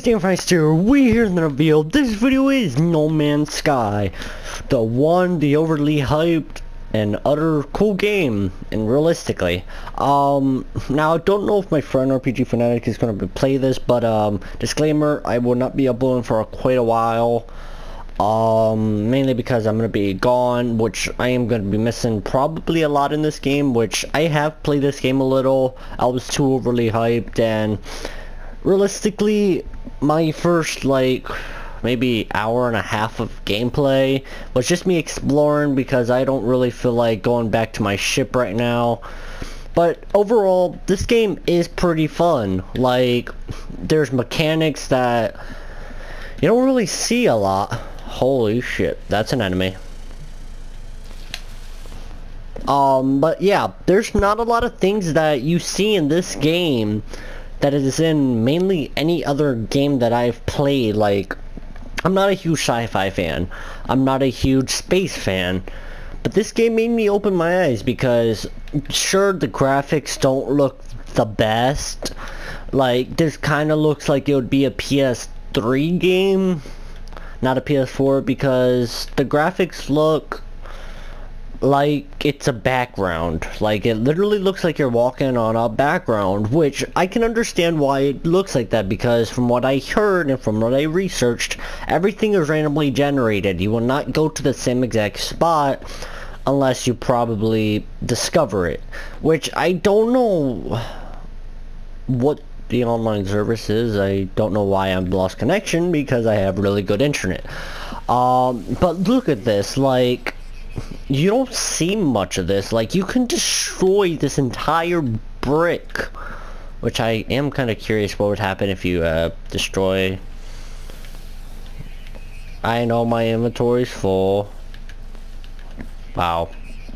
Sci-fi here, we here in the reveal. This video is No Man's Sky. The overly hyped and utter cool game, and realistically. Now I don't know if my friend RPG Fanatic is gonna play this, but disclaimer, I will not be uploading for quite a while. Mainly because I'm gonna be gone, which I am gonna be missing probably a lot in this game, which I have played this game a little. I was too overly hyped, and realistically, my first maybe hour and a half of gameplay was just me exploring because I don't really feel like going back to my ship right now. But overall, this game is pretty fun. Like, there's mechanics that you don't really see a lot. Holy shit, that's an enemy. But yeah, there's not a lot of things that you see in this game that is in mainly any other game that I've played. Like, I'm not a huge sci-fi fan. I'm not a huge space fan. But this game made me open my eyes because, sure, the graphics don't look the best. Like, this kind of looks like it would be a PS3 game, not a PS4, because the graphics look like it's a background. Like, it literally looks like you're walking on a background, which I can understand why it looks like that, because from what I heard and from what I researched, everything is randomly generated. You will not go to the same exact spot unless you probably discover it, which I don't know what the online service is. I don't know why I'm lost connection, because I have really good internet. But look at this, like, you don't see much of this. Like, you can destroy this entire brick, which I am kind of curious what would happen if you destroy. I know my inventory's full. Wow,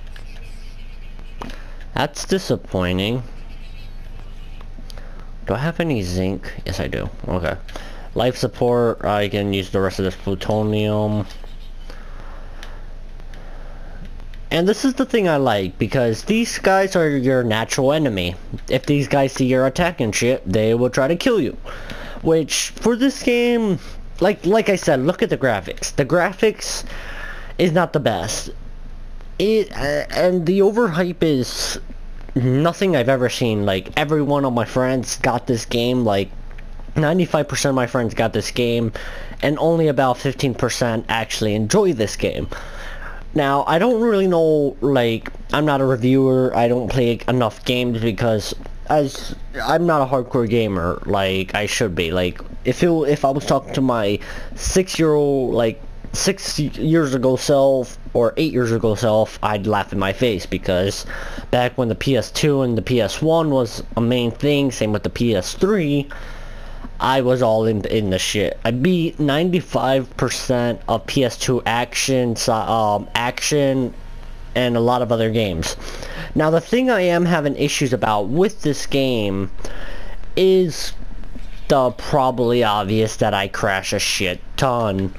that's disappointing. Do I have any zinc? Yes, I do. Okay. Life support, I can use the rest of this plutonium. And this is the thing I like, because these guys are your natural enemy. If these guys see your attack and shit, they will try to kill you. Which, for this game, like I said, look at the graphics. The graphics is not the best. And the overhype is nothing I've ever seen. Like, every one of my friends got this game. Like, 95% of my friends got this game, and only about 15% actually enjoy this game. Now, I don't really know, like, I'm not a reviewer, I don't play enough games, because I'm not a hardcore gamer like I should be. Like, if I was talking to my 6 years ago self, or 8 years ago self, I'd laugh in my face, because back when the PS2 and the PS1 was a main thing, same with the PS3, I was all in the shit. I beat 95% of PS2 action and a lot of other games. Now, the thing I am having issues about with this game is the probably obvious that I crash a shit ton.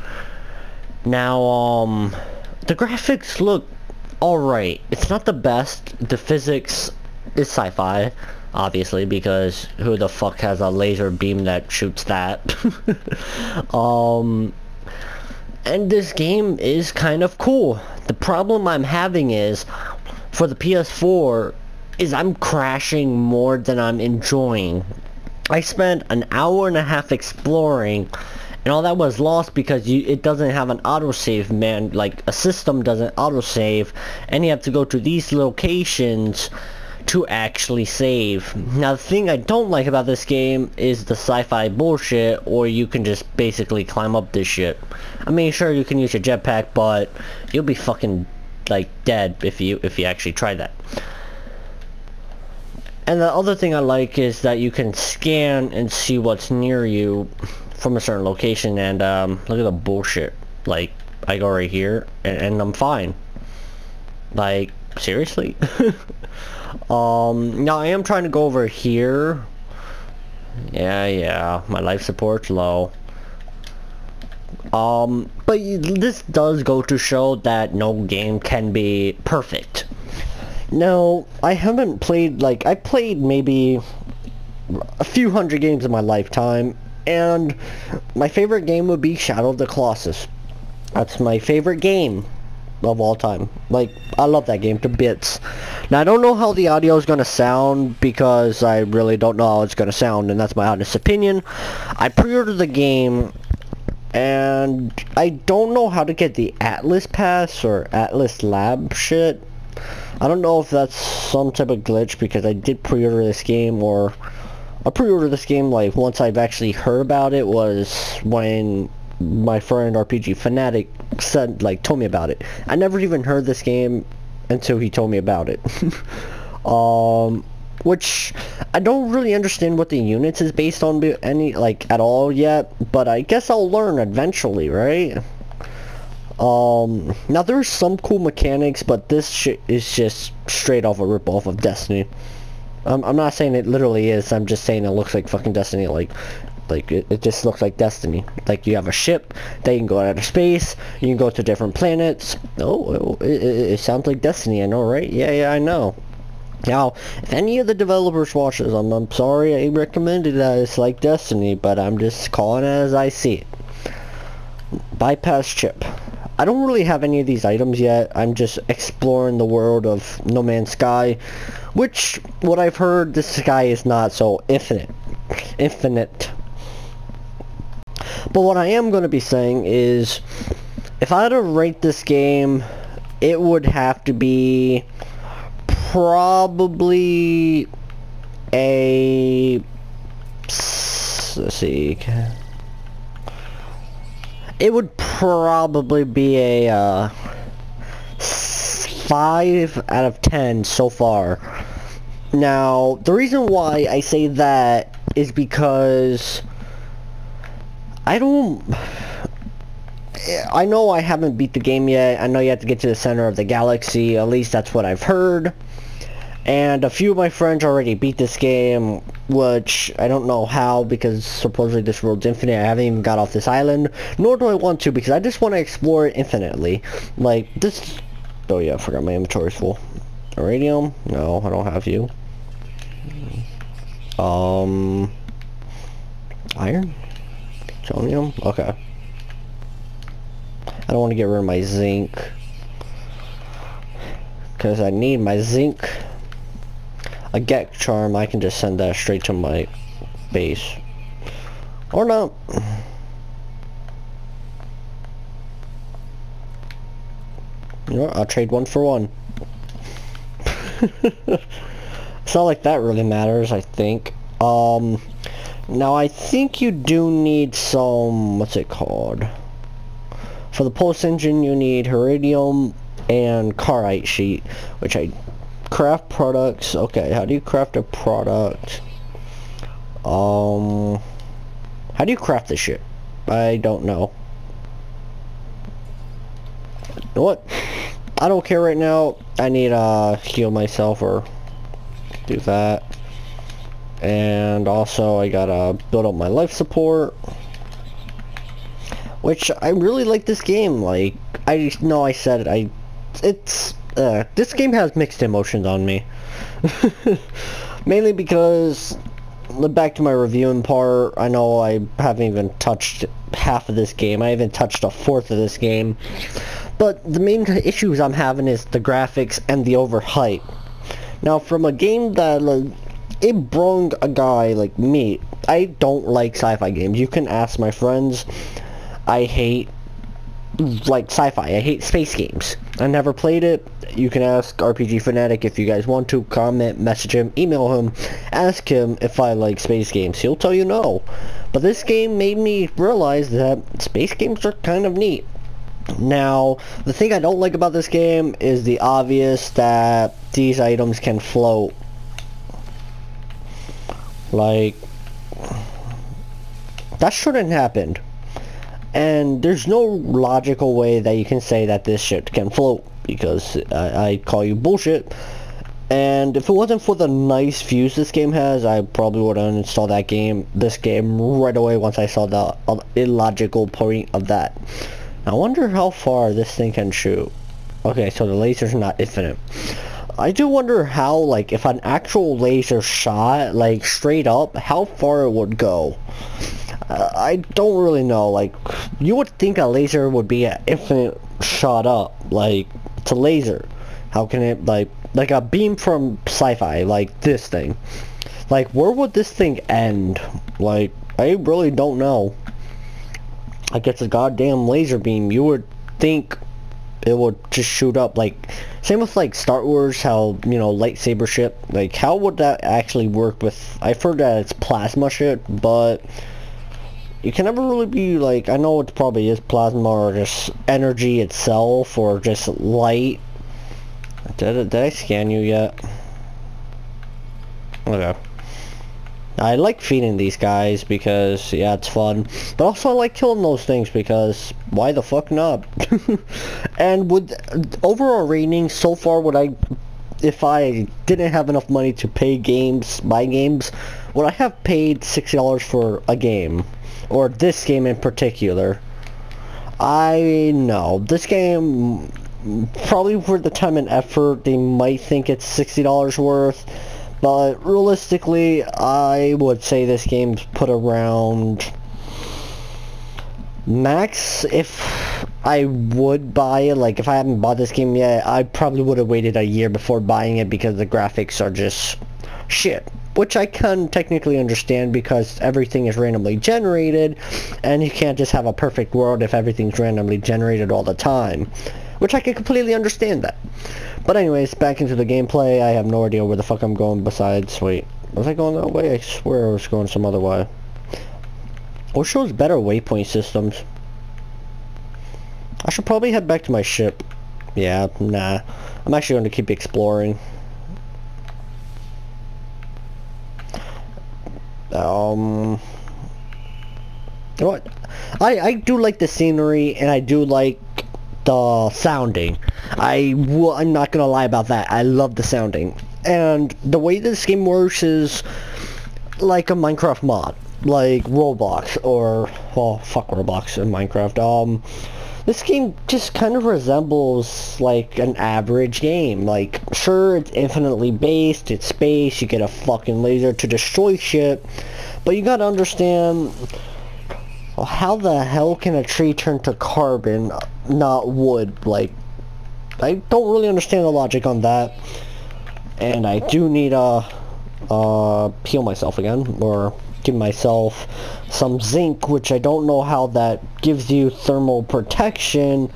Now, the graphics look alright. It's not the best. The physics is sci-fi, obviously, because who the fuck has a laser beam that shoots that? And this game is kind of cool. The problem I'm having is, for the PS4, is I'm crashing more than I'm enjoying. I spent an hour and a half exploring, and all that was lost because it doesn't have an autosave, man. Like, a system doesn't autosave, and you have to go to these locations to actually save. Now, the thing I don't like about this game is the sci-fi bullshit, or you can just basically climb up this shit. I mean, sure, you can use your jetpack, but you'll be fucking, like, dead if you actually try that. And the other thing I like is that you can scan and see what's near you from a certain location, and look at the bullshit. Like, I go right here, and I'm fine. Like, seriously? Now I am trying to go over here. Yeah, my life support's low. But this does go to show that no game can be perfect. Now, I haven't played, I played maybe a few hundred games in my lifetime, And my favorite game would be Shadow of the Colossus. That's my favorite game of all time. Like, I love that game to bits. Now, I don't know how the audio is going to sound because I really don't know how it's going to sound, and that's my honest opinion. I pre-ordered the game, and I don't know how to get the Atlas Pass or Atlas Lab shit. I don't know if that's some type of glitch because I did pre-order this game, or I pre-ordered this game like once I've actually heard about it was when my friend RPG Fanatic said, like, told me about it. I never even heard this game until he told me about it. Which I don't really understand what the units is based on any, like, at all yet, but I guess I'll learn eventually, right? Now there's some cool mechanics, but this shit is just straight off a ripoff of Destiny. I'm not saying it literally is, I'm just saying it looks like fucking Destiny, like it just looks like Destiny. Like, you have a ship that you can go out of space, you can go to different planets. Oh, it sounds like Destiny, I know, right? Yeah, I know. Now, if any of the developers watch this, I'm sorry I recommended that it's like Destiny, but I'm just calling it as I see it. Bypass chip. I don't really have any of these items yet. I'm just exploring the world of No Man's Sky, which, what I've heard, this sky is not so infinite. But what I am going to be saying is, if I had to rate this game, it would have to be probably a, let's see, it would probably be a 5 out of 10 so far. Now, the reason why I say that is because I know I haven't beat the game yet. I know you have to get to the center of the galaxy. At least that's what I've heard. And a few of my friends already beat this game, which I don't know how, because supposedly this world's infinite. I haven't even got off this island, nor do I want to, because I just want to explore it infinitely. Like, this... Oh yeah, I forgot my inventory's full. Iridium? No, I don't have you. Iron? Plutonium? Okay. I don't want to get rid of my zinc, because I need my zinc. A get charm, I can just send that straight to my base. Or not. You know what, I'll trade one for one. It's not like that really matters, I think. Now I think you do need some, what's it called? For the pulse engine you need iridium and carite sheet, which I craft products. Okay, how do you craft a product? How do you craft this shit? I don't know. You know what? I don't care right now. I need to heal myself or do that. And also I gotta build up my life support, which I really like this game. Like, I know I said it, this game has mixed emotions on me. Mainly because, back to my reviewing part, I know I haven't even touched half of this game. I haven't touched a fourth of this game. But the main issues I'm having is the graphics and the overhype. Now, from a game that, like, it brung a guy like me, I don't like sci-fi games. You can ask my friends. I hate, like, sci-fi. I hate space games. I never played it. You can ask RPG Fanatic if you guys want to. Comment, message him, email him, ask him if I like space games. He'll tell you no. But this game made me realize that space games are kind of neat. Now, the thing I don't like about this game is the obvious that these items can float. Like, that shouldn't happen. And there's no logical way that you can say that this shit can float, because I call you bullshit. And if it wasn't for the nice views this game has, I probably would have uninstalled this game right away once I saw the illogical point of that. I wonder how far this thing can shoot. Okay, so the laser's not infinite. I do wonder how, like, if an actual laser shot, like, straight up, how far it would go. I don't really know. Like, you would think a laser would be an infinite shot up. Like, it's a laser. How can it, like a beam from Sci-fi, like this thing. Like, where would this thing end? Like, I really don't know. Like, it's a goddamn laser beam. You would think it would just shoot up. Like, same with, like, Star Wars, how, you know, lightsaber shit. Like, how would that actually work with... I've heard that it's plasma shit, but... You can never really be, like... I know it probably is plasma or just energy itself or just light. Did I scan you yet? Okay. I like feeding these guys because, yeah, it's fun. But also I like killing those things because, why the fuck not? And with overall rating, so far if I didn't have enough money to buy games, would I have paid $60 for a game? Or this game in particular? I know. This game, probably for the time and effort, they might think it's $60 worth. But realistically, I would say this game's put around max. If I would buy it, like if I haven't bought this game yet, I probably would have waited a year before buying it because the graphics are just shit. Which I can technically understand because everything is randomly generated and you can't just have a perfect world if everything's randomly generated all the time. Which I can completely understand that. But anyways, back into the gameplay. I have no idea where the fuck I'm going besides... Wait, was I going that way? I swear I was going some other way. Or shows better waypoint systems. I should probably head back to my ship. Yeah, nah. I'm actually going to keep exploring. You know what? I do like the scenery and I do like the sounding. I'm not gonna lie about that. I love the sounding. And the way this game works is like a Minecraft mod. Like Roblox or... well, fuck Roblox and Minecraft. This game just kind of resembles like an average game. Like, sure, it's infinitely based, it's space, you get a fucking laser to destroy shit. But you gotta understand... how the hell can a tree turn to carbon, not wood? Like, I don't really understand the logic on that. And I do need to heal myself again, or give myself some zinc, which I don't know how that gives you thermal protection.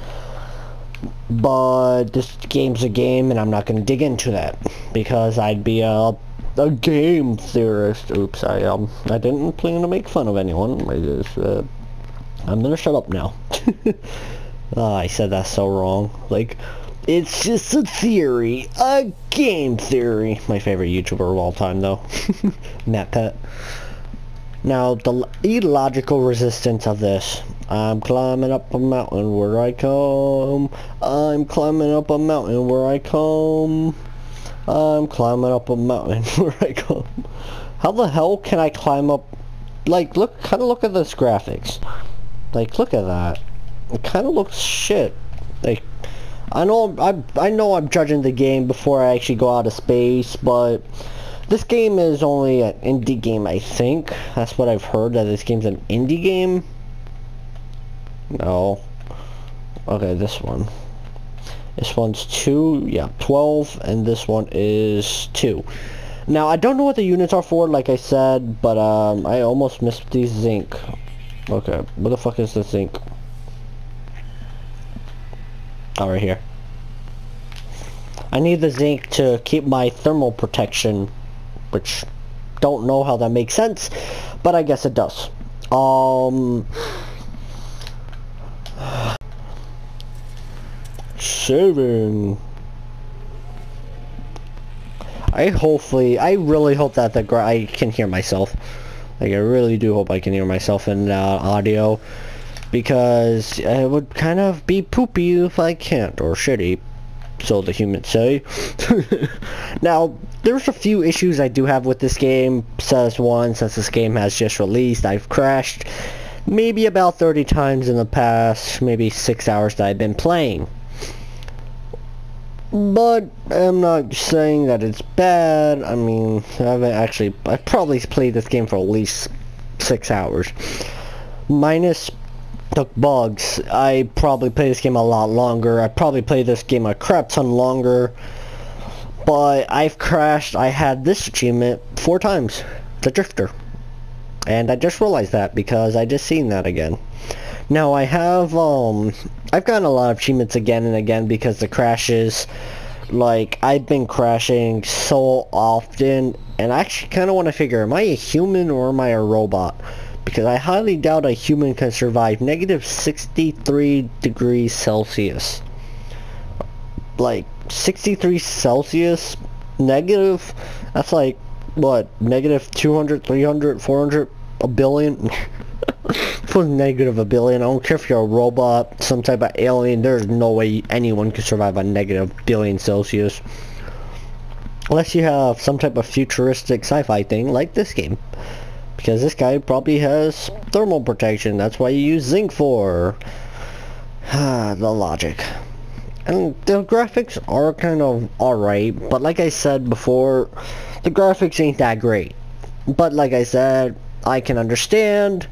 But this game's a game, and I'm not going to dig into that, because I'd be a game theorist. Oops, I didn't plan to make fun of anyone. I just, I'm gonna shut up now. I said that so wrong. Like, it's just a theory. A game theory. My favorite YouTuber of all time, though. Matt Pet. Now, the illogical resistance of this. I'm climbing up a mountain where I come. I'm climbing up a mountain where I come. I'm climbing up a mountain where I come. How the hell can I climb up? Like, look, kind of look at this graphics. Like, look at that. It kind of looks shit. Like, I know I'm judging the game before I actually go out of space, but this game is only an indie game, I think. That's what I've heard, that this game's an indie game. No. Okay, this one. This one's 2, yeah, 12, and this one is 2. Now, I don't know what the units are for, like I said, but I almost missed the zinc. Okay, what the fuck is the zinc? Oh, right here. I need the zinc to keep my thermal protection, which don't know how that makes sense, but I guess it does. Saving. I really hope that I can hear myself. Like, I really do hope I can hear myself in audio, because it would kind of be poopy if I can't, or shitty, so the humans say. Now, there's a few issues I do have with this game. Says one, since this game has just released, I've crashed maybe about 30 times in the past, maybe 6 hours that I've been playing. But I'm not saying that it's bad. I mean, I've probably played this game for at least 6 hours. minus the bugs, I probably play this game a lot longer. I probably play this game a crap ton longer. But I've crashed. I had this achievement 4 times. The Drifter. And I just realized that because I just seen that again. Now I have, I've gotten a lot of achievements again and again because the crashes. Like, I've been crashing so often. And I actually kind of want to figure, am I a human or am I a robot? Because I highly doubt a human can survive negative 63 degrees Celsius. Like, 63 Celsius? Negative? That's like, what? Negative 200, 300, 400, a billion? It was negative a billion. I don't care if you're a robot, some type of alien. There's no way anyone can survive a negative billion Celsius. Unless you have some type of futuristic sci-fi thing like this game. Because this guy probably has thermal protection. That's why you use zinc for. The logic. And the graphics are kind of alright. But like I said before, the graphics ain't that great. But like I said, I can understand.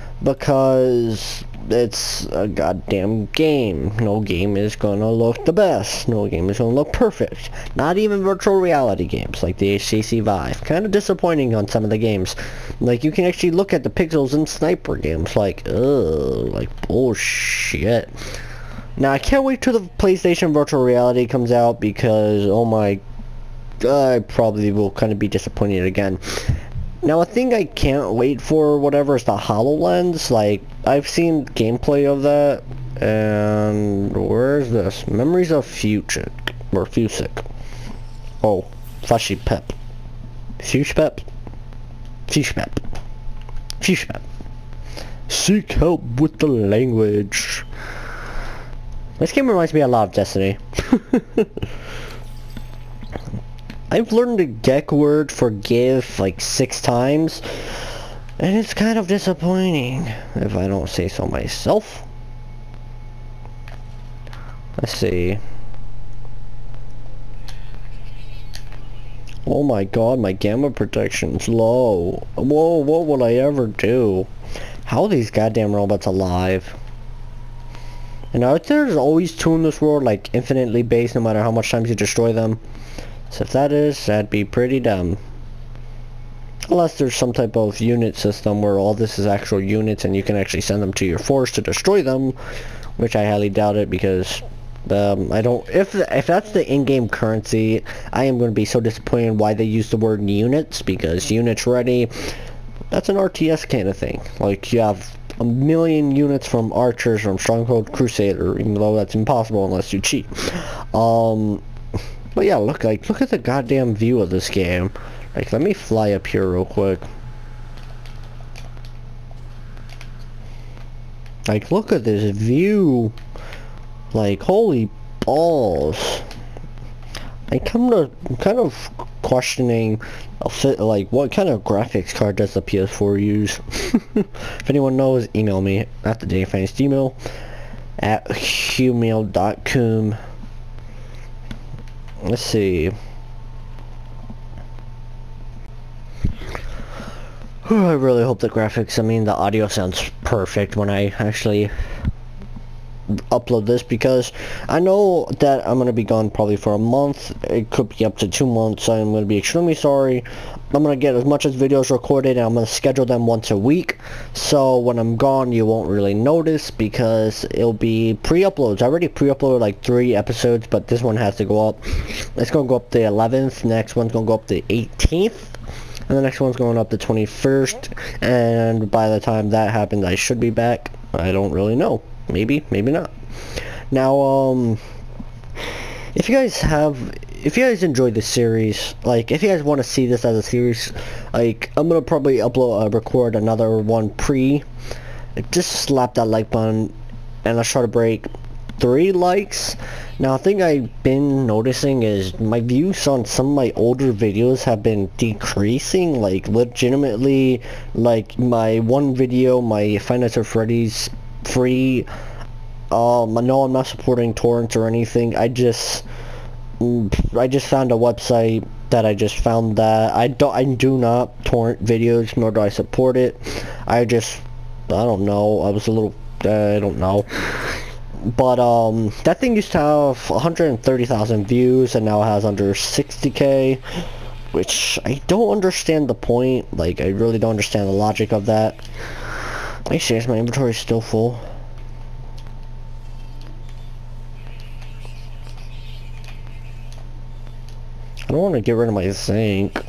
Because it's a goddamn game. No game is gonna look the best. No game is gonna look perfect. Not even virtual reality games like the HTC Vive. Kind of disappointing on some of the games. Like, you can actually look at the pixels in sniper games. Like, ugh, like bullshit. Now I can't wait till the PlayStation virtual reality comes out because, oh my, I probably will kind of be disappointed again. Now, a thing I can't wait for, whatever, is the HoloLens. Like, I've seen gameplay of that, and where is this? Memories of Fusic, or Fusic. Oh, Fleshy Pep. Fushpep? Fushpep. Fushpep. Seek help with the language. This game reminds me a lot of Destiny. I've learned the Gek word forgive like 6 times, and it's kind of disappointing, if I don't say so myself. Let's see. Oh my god, my gamma protection's low. Whoa, what would I ever do? How are these goddamn robots alive? And out there's always 2 in this world, like infinitely based, no matter how much times you destroy them. So if that is, that'd be pretty dumb. Unless there's some type of unit system where all this is actual units and you can actually send them to your force to destroy them, which I highly doubt it because I don't. If that's the in-game currency, I am going to be so disappointed why they use the word units, because units ready, that's an RTS kind of thing. Like, you have a million units from archers from Stronghold Crusader, even though that's impossible unless you cheat. But yeah, look at the goddamn view of this game. Like, let me fly up here real quick. Like, look at this view. Like, holy balls. I'm kind of questioning, like, what kind of graphics card does the PS4 use? If anyone knows, email me at thedayfinestemail at gmail.com. Let's see. I really hope the graphics, I mean the audio sounds perfect when I actually upload this, because I know that I'm going to be gone probably for a month. It could be up to 2 months. I'm going to be extremely sorry. I'm going to get as much as videos recorded, and I'm going to schedule them once a week. So when I'm gone, you won't really notice because it'll be pre-uploads. I already pre-uploaded like 3 episodes, but this one has to go up. It's going to go up the 11th. Next one's going to go up the 18th. And the next one's going up the 21st. And by the time that happens, I should be back. I don't really know. Maybe, maybe not. Now, if you guys enjoyed this series, like, if you guys want to see this as a series, like, I'm gonna probably record another one just slap that like button, and let's try to break 3 likes. Now, a thing I've been noticing is my views on some of my older videos have been decreasing, like, legitimately. Like, my one video, my Five Nights at Freddy's free, no, I'm not supporting torrents or anything. I just found a website that I just found that I do not torrent videos, nor do I support it. I just I don't know. I was a little, I don't know. But, that thing used to have 130,000 views, and now it has under 60k, which I don't understand the point. Like, I really don't understand the logic of that. Are you serious? My inventory is still full. I don't want to get rid of my zinc.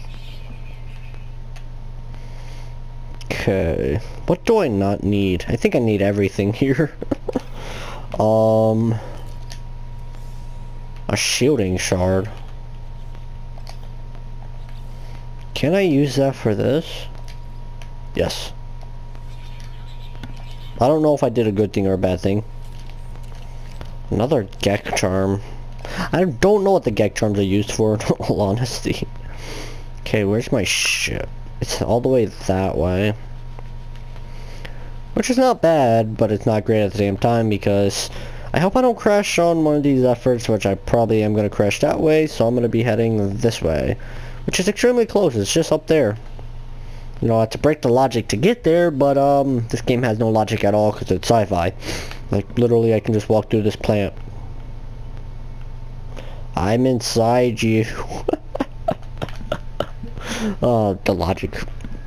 Okay. What do I not need? I think I need everything here. A shielding shard. Can I use that for this? Yes. I don't know if I did a good thing or a bad thing. Another Gek charm. I don't know what the Gek charms are used for, in all honesty. Okay, where's my ship? It's all the way that way. Which is not bad, but it's not great at the same time, because I hope I don't crash on one of these efforts, which I probably am going to crash that way, so I'm going to be heading this way. Which is extremely close, it's just up there. You know, I have to break the logic to get there, but this game has no logic at all because it's sci-fi. Like, literally, I can just walk through this plant. I'm inside you. The logic.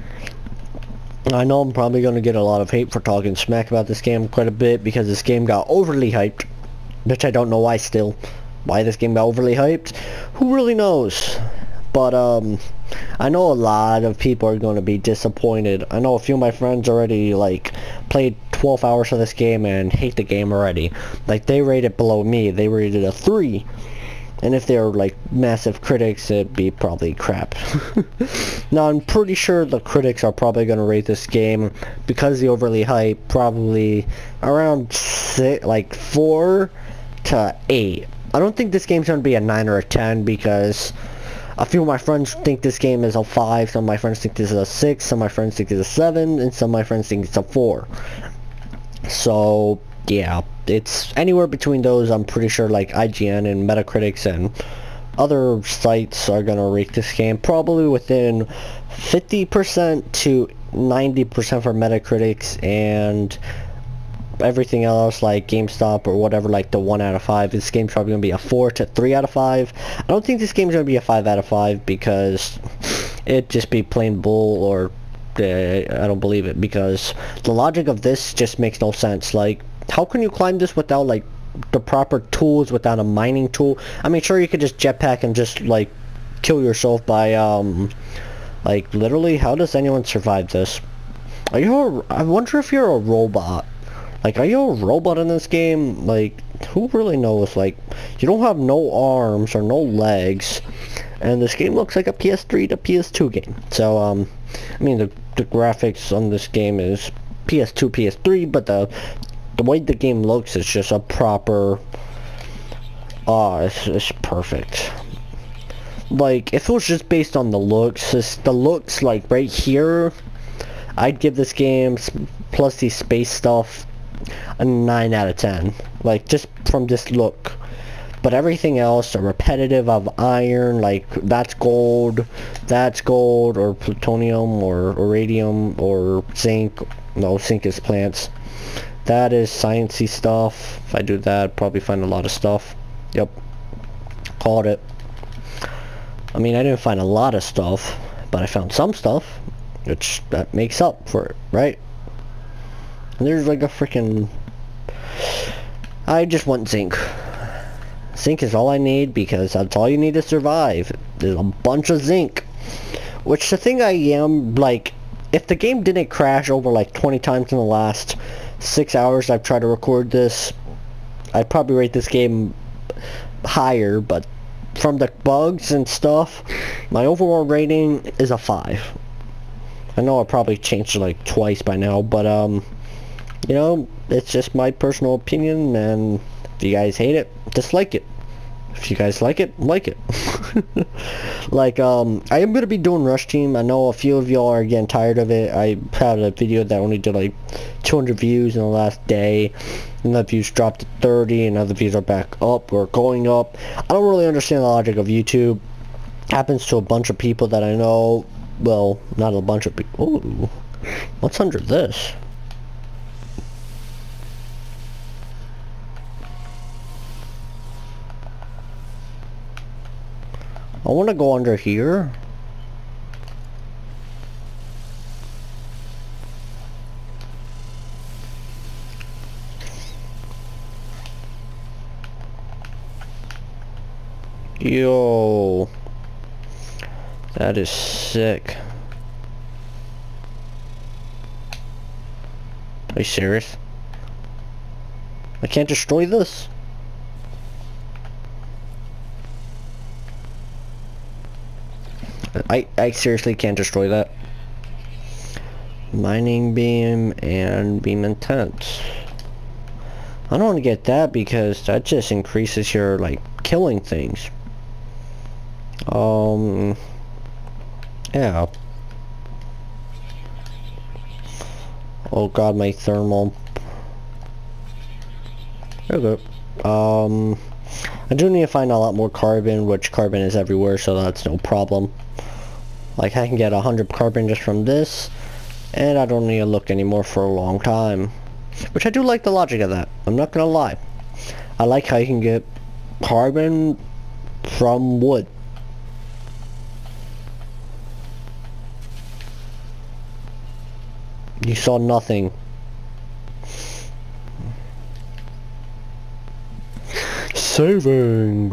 I know I'm probably going to get a lot of hate for talking smack about this game quite a bit, because this game got overly hyped. Which I don't know why still. Why this game got overly hyped? Who really knows? But, I know a lot of people are going to be disappointed. I know a few of my friends already, like, played 12 hours of this game and hate the game already. Like, they rate it below me. They rated a 3. And if they're, like, massive critics, it'd be probably crap. Now, I'm pretty sure the critics are probably going to rate this game, because the overly hype, probably around 4 to 8. I don't think this game's going to be a 9 or a 10, because a few of my friends think this game is a 5, some of my friends think this is a 6, some of my friends think it's a 7, and some of my friends think it's a 4. So, yeah, it's anywhere between those. I'm pretty sure, like, IGN and Metacritics and other sites are gonna rate this game probably within 50% to 90% for Metacritics, and everything else like GameStop or whatever, like the 1 out of 5. This game's probably gonna be a 4 to 3 out of 5. I don't think this game's gonna be a 5 out of 5, because it'd just be plain bull, or I don't believe it, because the logic of this just makes no sense. Like, how can you climb this without, like, the proper tools, without a mining tool? I mean, sure, you could just jetpack and just, like, kill yourself by, like, literally, how does anyone survive this? I wonder if you're a robot. Like, are you a robot in this game? Like, who really knows? Like, you don't have no arms or no legs, and this game looks like a PS3 to PS2 game. So, I mean, the graphics on this game is PS2, PS3, but the way the game looks is just a proper, it's perfect. Like, if it was just based on the looks, like, right here, I'd give this game, plus the space stuff, a 9 out of 10. Like, just from this look. But everything else, the repetitive of iron, like, that's gold, or plutonium, or radium, or zinc. No, zinc is plants. That is sciencey stuff. If I do that, I'd probably find a lot of stuff. Yep. Called it. I mean, I didn't find a lot of stuff, but I found some stuff, which that makes up for it, right? And there's like a freaking... I just want zinc. Zinc is all I need, because that's all you need to survive. There's a bunch of zinc. Which, the thing I am, like, if the game didn't crash over like 20 times in the last 6 hours I've tried to record this, I'd probably rate this game higher, but from the bugs and stuff, my overall rating is a 5. I know I probably changed it like twice by now, but you know, it's just my personal opinion, and if you guys hate it, dislike it. If you guys like it, like it. Like, I am going to be doing Rush Team. I know a few of y'all are getting tired of it. I had a video that only did like 200 views in the last day, and the views dropped to 30, and other views are back up or going up. I don't really understand the logic of YouTube. Happens to a bunch of people that I know. Well, not a bunch of people. Ooh, what's under this? I want to go under here. Yo, that is sick. Are you serious? I can't destroy this? I seriously can't destroy that. Mining beam and beam intense. I don't want to get that because that just increases your, like, killing things. Yeah. Oh god, my thermal. Okay. I do need to find a lot more carbon, which carbon is everywhere, so that's no problem. Like, I can get 100 carbon just from this, and I don't need to look anymore for a long time. Which I do like the logic of that, I'm not gonna lie. I like how you can get carbon from wood. You saw nothing. Saving.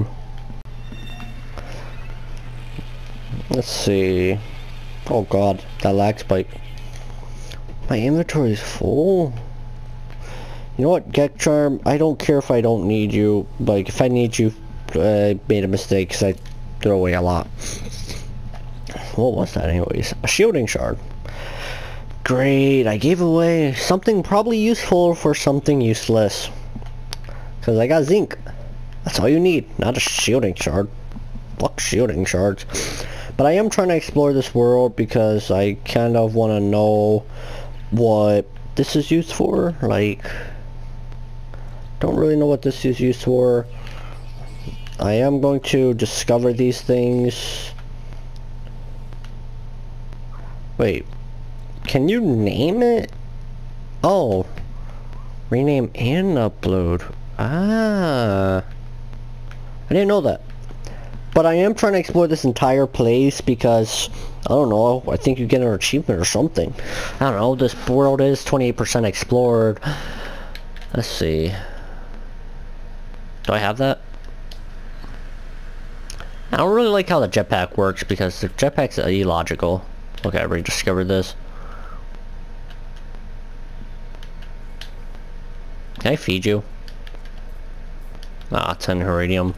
Let's see. Oh god, that lag spike. My inventory is full. You know what, Get Charm, I don't care if I don't need you. Like, if I need you, I made a mistake because I threw away a lot. What was that anyways? A shielding shard. Great, I gave away something probably useful for something useless. Because I got zinc. That's all you need, not a shielding shard. Fuck shielding shards. But I am trying to explore this world because I kind of want to know what this is used for. Like, don't really know what this is used for. I am going to discover these things. Wait, can you name it? Oh, rename and upload. Ah, I didn't know that. But I am trying to explore this entire place because, I don't know, I think you get an achievement or something. I don't know, this world is 28% explored. Let's see. Do I have that? I don't really like how the jetpack works because the jetpack's illogical. Okay, I rediscovered this. Can I feed you? Ah, 10 iridium.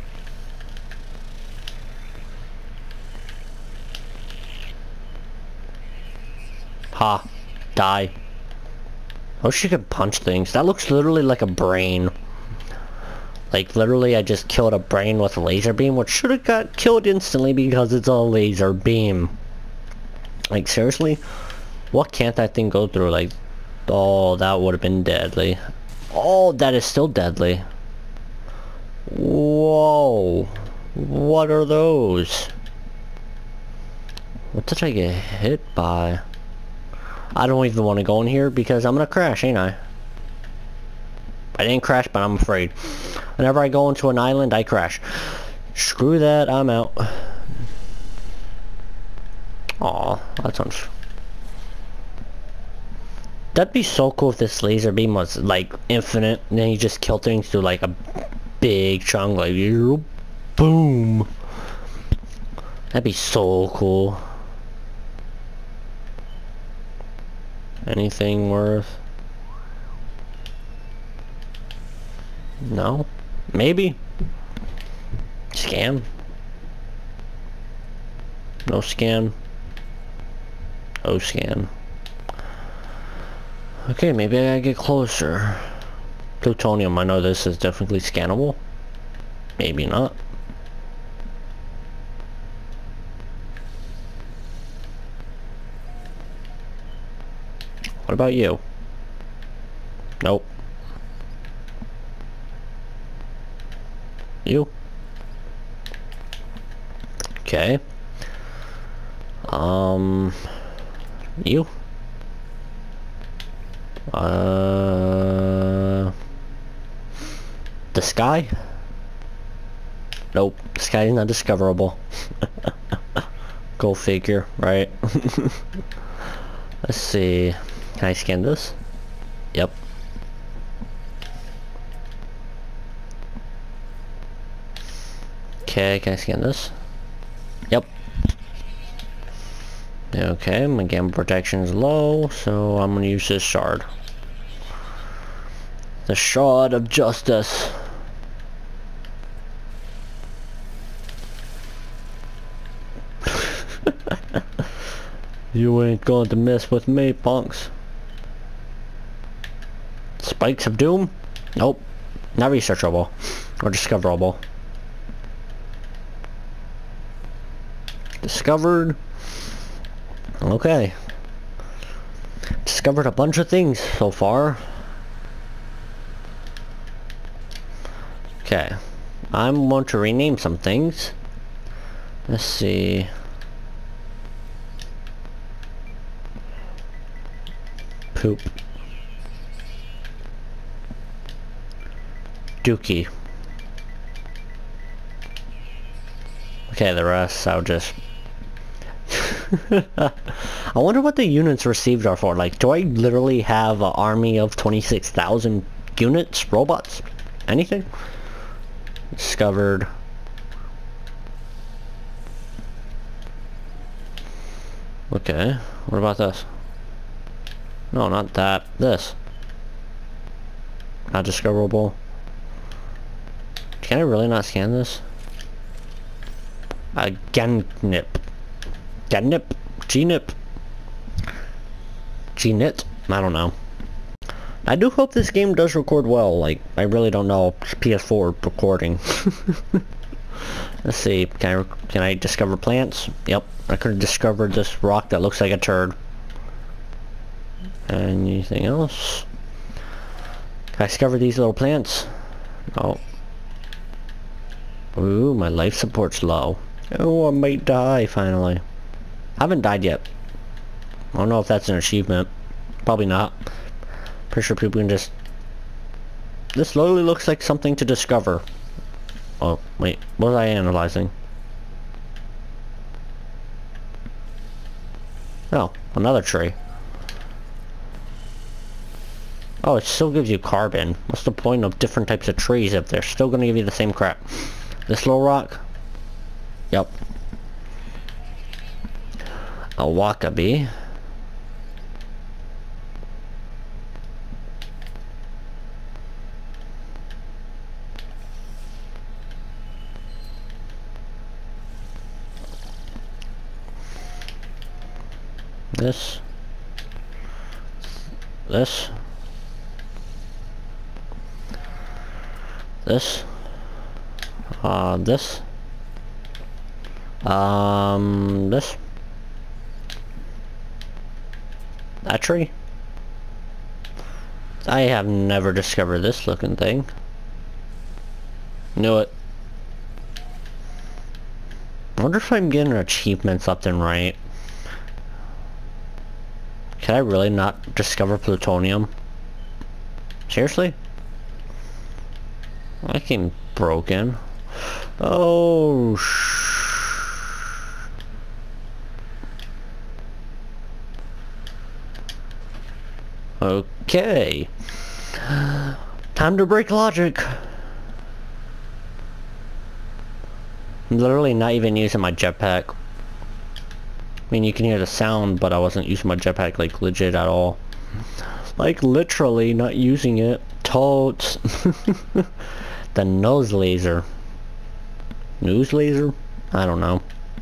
Ha. Die. Oh, she could punch things. That looks literally like a brain. Like, literally, I just killed a brain with a laser beam, which should have got killed instantly because it's a laser beam. Like, seriously? What can't that thing go through? Like, oh, that would have been deadly. Oh, that is still deadly. Whoa. What are those? What did I get hit by? I don't even want to go in here because I'm gonna crash, ain't I? I didn't crash, but I'm afraid. Whenever I go into an island, I crash. Screw that, I'm out. Aw, that sounds... That'd be so cool if this laser beam was, like, infinite, and then you just kill things through, like, a big chunk, like, boom. That'd be so cool. Anything worth? No? Maybe? Scan? No scan? Oh, scan. Okay, maybe I gotta get closer. Plutonium, I know this is definitely scannable. Maybe not. What about you? Nope. You? Okay. You? The sky? Nope, this guy's not discoverable. Go figure, right? Let's see. Can I scan this? Yep. Okay, can I scan this? Yep. Okay, my gamma protection is low, so I'm gonna use this shard. The shard of justice. You ain't going to mess with me, punks. Spikes of doom? Nope. Not researchable. Or discoverable. Discovered. Okay. Discovered a bunch of things so far. Okay. I'm going to rename some things. Let's see. Poop. Dookie. Okay, the rest I'll just... I wonder what the units received are for. Like, do I literally have an army of 26,000 units? Robots? Anything? Discovered. Okay, what about this? No, not that. This. Not discoverable. Can I really not scan this? Gannip. Gannip? Gnip? Gnit? I don't know. I do hope this game does record well. Like, I really don't know PS4 recording. Let's see. Can I discover plants? Yep. I could have discovered this rock that looks like a turd. Anything else? Can I discover these little plants? No. Ooh, my life support's low. Oh, I might die finally. I haven't died yet. I don't know if that's an achievement. Probably not. Pretty sure people can just... This literally looks like something to discover. Oh, wait. What was I analyzing? Oh, another tree. Oh, it still gives you carbon. What's the point of different types of trees if they're still gonna give you the same crap? This little rock? Yep. A wakabi. This. This. This. This. This. That tree. I have never discovered this looking thing. Knew it. I wonder if I'm getting achievements left and right. Can I really not discover plutonium? Seriously? I came broken. Oh, okay. Time to break logic. I'm literally not even using my jetpack. I mean, you can hear the sound, but I wasn't using my jetpack, like, legit at all. Like, literally not using it. Totes. The nose laser. News laser? I don't know.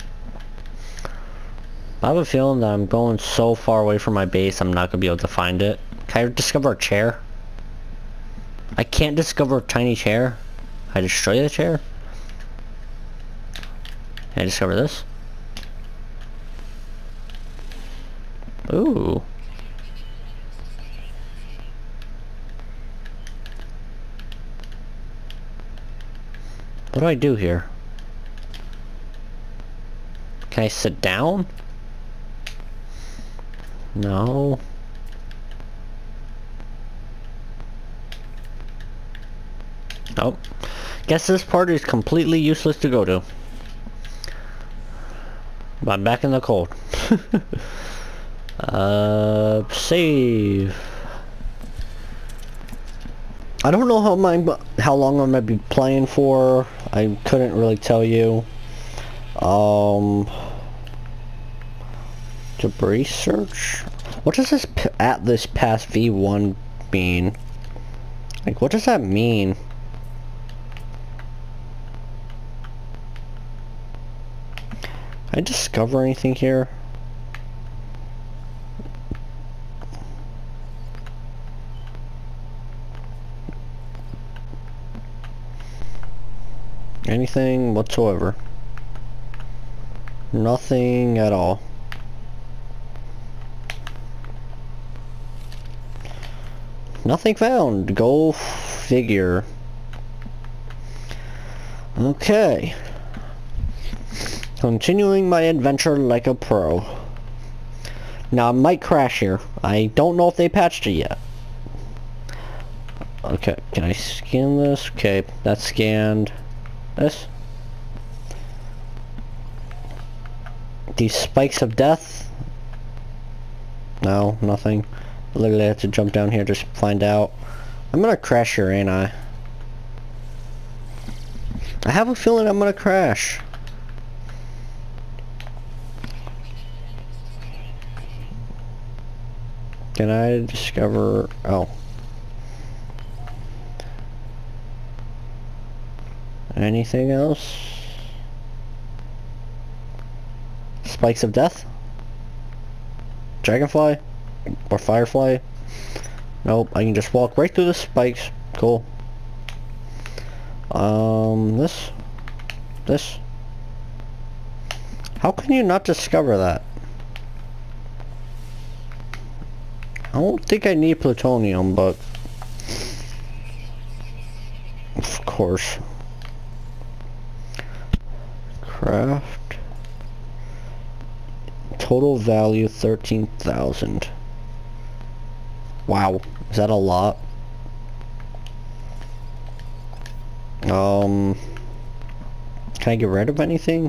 I have a feeling that I'm going so far away from my base, I'm not going to be able to find it. Can I discover a chair? I can't discover a tiny chair. Can I destroy the chair? Can I discover this? Ooh. What do I do here? Can I sit down? No. Oh. Guess this part is completely useless to go to. But I'm back in the cold. Save. I don't know how long I'm gonna be playing for. I couldn't really tell you. Debris search? What does this Atlas Pass V1 mean? Like, what does that mean? Can I discover anything here? Anything whatsoever? Nothing at all. Nothing found. Go figure. Okay. Continuing my adventure like a pro. Now I might crash here. I don't know if they patched it yet. Okay, can I scan this? Okay, that's scanned. This? These spikes of death? No, nothing. Literally have to jump down here just to find out. I'm gonna crash here, ain't I? I have a feeling I'm gonna crash. Can I discover... oh. Anything else? Spikes of death? Dragonfly? Or firefly? Nope, I can just walk right through the spikes. Cool. This? How can you not discover that? I don't think I need plutonium, but... of course. Craft. Total value 13,000. Wow, is that a lot? Can I get rid of anything?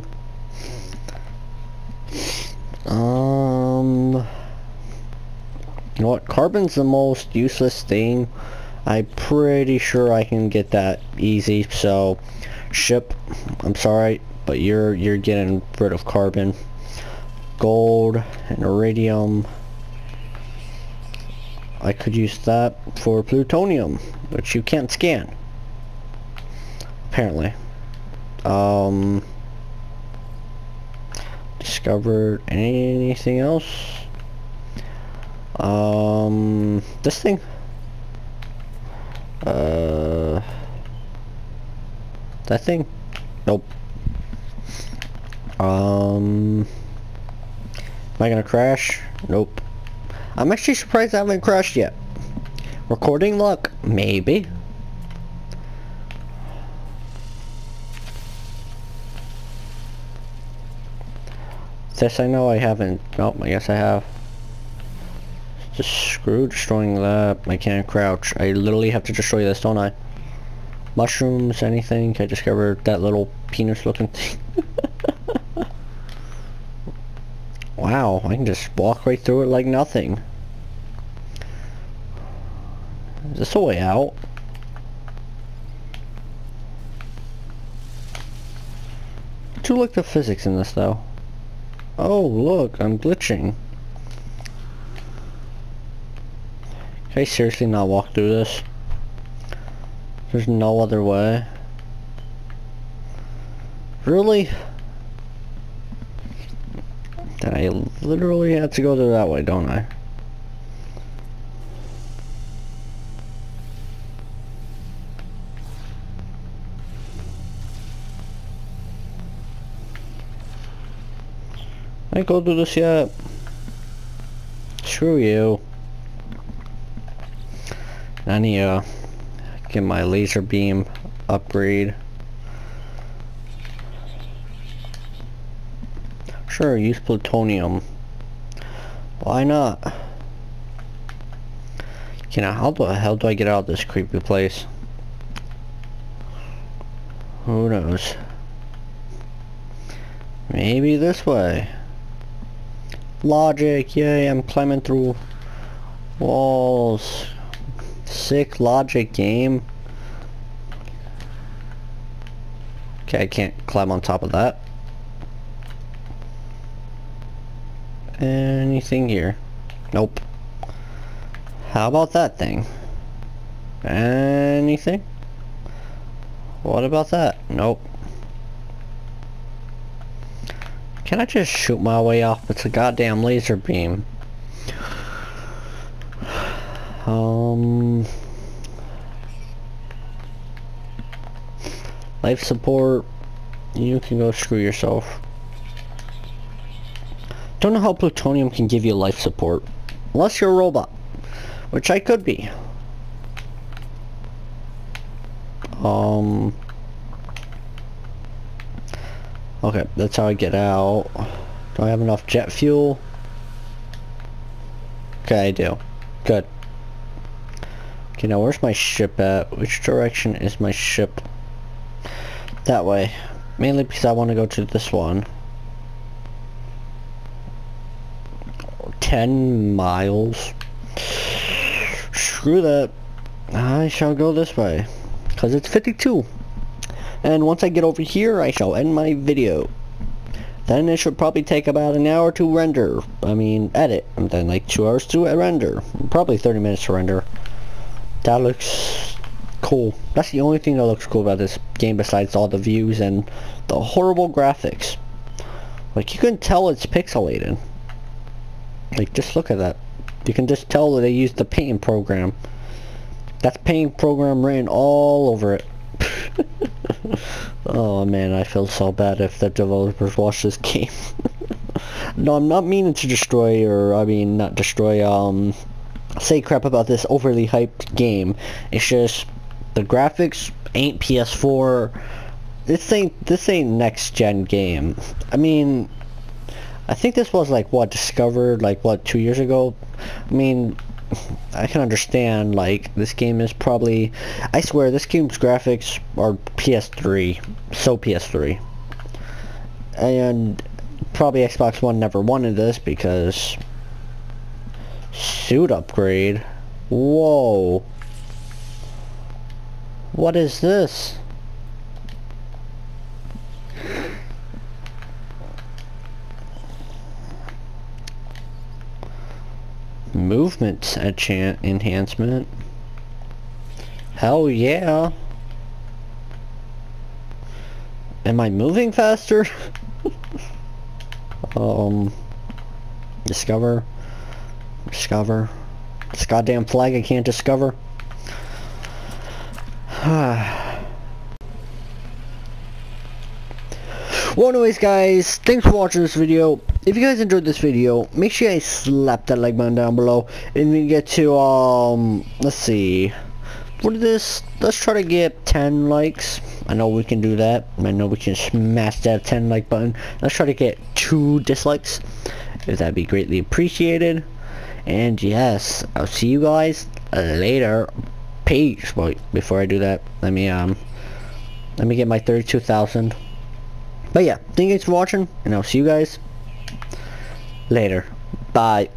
You know what? Carbon's the most useless thing. I'm pretty sure I can get that easy. So, ship. I'm sorry, but you're getting rid of carbon. Gold and iridium. I could use that for plutonium, which you can't scan. Apparently. Discovered anything else? This thing? That thing? Nope. Am I gonna crash? Nope. I'm actually surprised I haven't crashed yet. Recording luck? Maybe. This I know I haven't. Nope, I guess I have. Just screw destroying that. I can't crouch. I literally have to destroy this, don't I? Mushrooms, anything? I discovered that little penis looking thing. Wow, I can just walk right through it like nothing. Is this a way out? I do like the physics in this though. Oh look, I'm glitching. Can I seriously not walk through this? There's no other way. Really? Then I literally have to go through that way, don't I? I go through this yet? Screw you. I need to get my laser beam upgrade. Sure, use plutonium. Why not? You know, how the hell do I get out of this creepy place? Who knows? Maybe this way. Logic, yay, I'm climbing through walls. Sick logic game. Okay, I can't climb on top of that. Anything here? Nope. How about that thing? Anything? What about that? Nope. Can I just shoot my way off? It's a goddamn laser beam. Life support. You can go screw yourself. Don't know how plutonium can give you life support. Unless you're a robot. Which I could be. Okay, that's how I get out. Do I have enough jet fuel? Okay, I do. Good. Okay, now where's my ship at? Which direction is my ship? That way. Mainly because I want to go to this one. 10 miles. Screw that. I shall go this way. Because it's 52. And once I get over here, I shall end my video. Then it should probably take about an hour to render. I mean, edit. And then like 2 hours to render. Probably 30 minutes to render. That looks cool. That's the only thing that looks cool about this game besides all the views and the horrible graphics. Like, you can tell it's pixelated. Like, just look at that. You can just tell that they used the painting program. That's painting program written all over it. Oh man, I feel so bad if the developers watch this game. No, I'm not meaning to destroy, or I mean not destroy, say crap about this overly hyped game. It's just the graphics ain't PS4. This ain't next gen game. I mean, I think this was like what, discovered like what, 2 years ago? I mean, I can understand, like, this game is probably, I swear this game's graphics are PS3, so PS3. And probably Xbox One never wanted this because suit upgrade. Whoa. What is this? Movement enhancement. Hell yeah. Am I moving faster? Discover. This goddamn flag I can't discover. Well, anyways guys, thanks for watching this video. If you guys enjoyed this video, make sure you guys slap that like button down below. And we get to, let's see. What is this? Let's try to get 10 likes. I know we can do that. I know we can smash that 10 like button. Let's try to get 2 dislikes. If that'd be greatly appreciated. And yes, I'll see you guys later. Peace. Wait, before I do that, let me get my 32,000. But yeah, thank you guys for watching, and I'll see you guys later. Bye.